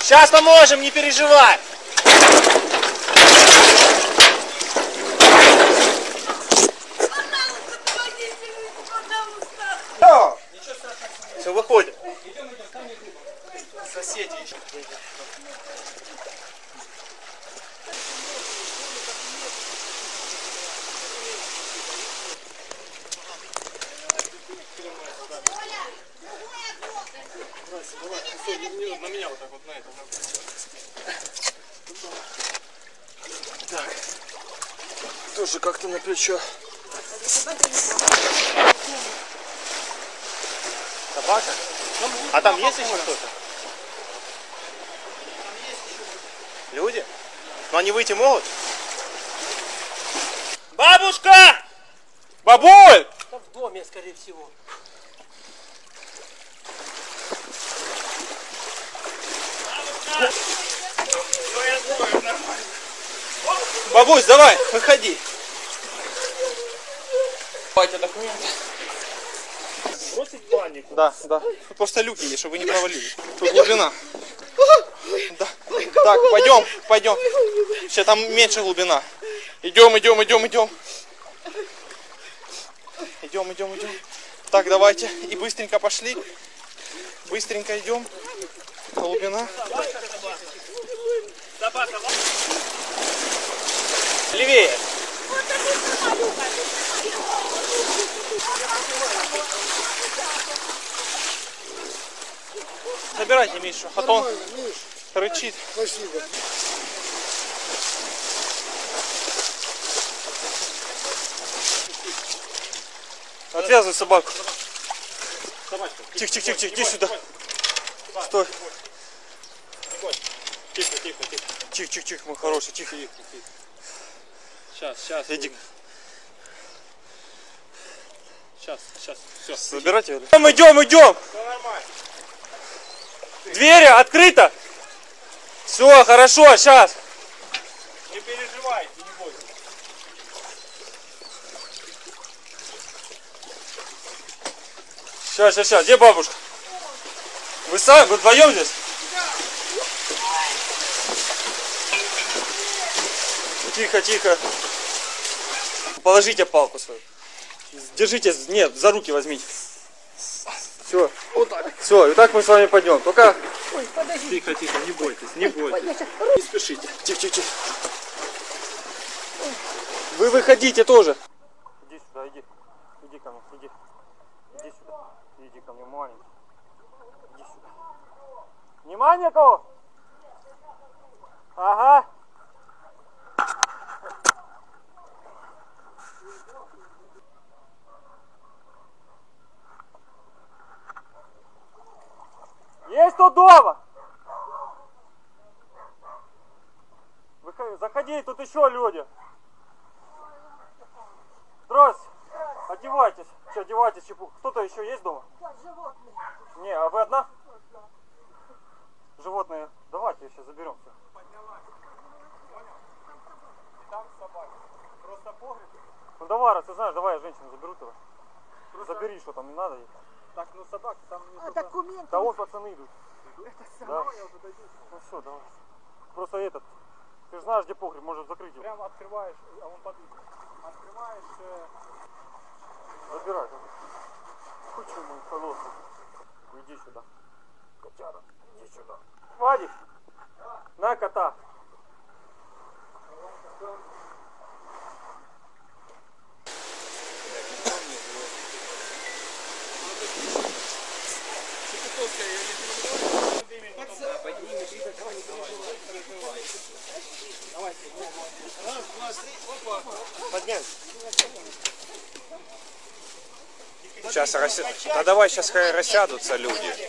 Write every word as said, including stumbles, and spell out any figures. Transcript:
Сейчас поможем, не переживай. Все, выходим. Соседи еще. На меня вот так вот, на это. Так. Тоже как-то на плечо. Собака? А там есть еще кто-то? Люди? Но они выйти могут? Бабушка! Бабуль! Там в доме, скорее всего. Бабусь, давай, выходи. Давайте документы. Бросить панику. Да, да. Тут просто люки есть, чтобы вы не провалились. Тут глубина. Да. Так, пойдем, пойдем. Сейчас там меньше глубина. Идем, идем, идем, идем. Идем, идем, идем. Так, давайте. И быстренько пошли. Быстренько идем. Глубина. Левее. Забирайте Мишу, а то он рычит. Спасибо. Отвязывай собаку. Тихо, тихо, тихо, тихо, иди сюда. Стой. Тихо, тихо, тихо. Тихо, тихо, тихо, мой хороший, тихо. Сейчас, сейчас. Иди. Сейчас, сейчас, все. Забирайте его. Идем, идем, идем. Все нормально. Двери открыто. Все, хорошо, сейчас. Не переживайте, не бойтесь. Сейчас, сейчас, сейчас. Где бабушка? Вы сами, вы вдвоем здесь? Тихо, тихо. Положите палку свою. Держите, нет, за руки возьмите. Все. Вот так. Все, и так мы с вами пойдем. Только... Ой, подожди. Тихо, тихо, не бойтесь, не бойтесь. Не спешите. Тихо, тихо, тихо. Вы выходите тоже. Иди сюда, иди. Иди ко мне, иди. Иди сюда. Иди ко мне, маленький. Иди сюда. Внимание, кого? Ага. Есть кто дома? Выходи, заходи, тут еще люди. Здрасте. Одевайтесь. Че, одевайтесь, чепух. Кто-то еще есть дома? Да, животные. Не, а вы одна? Животные. Давайте сейчас заберем все. Там собака. Просто погреб. Ну давай, раз ты знаешь, давай я женщину заберу туда. Забери, что там не надо ей. Так, ну собака там не А документы? Да вон пацаны идут. Это Да. самое. я уже дойду. Ну все, давай. Просто этот. Ты же знаешь, где погреб, можешь закрыть его. Прямо открываешь, а он под... Открываешь... Э... Забирай. Кучу мой холодный. Иди сюда. Котяра, иди сюда. Вадик, на кота. Сейчас рас... А давай сейчас рассядутся люди.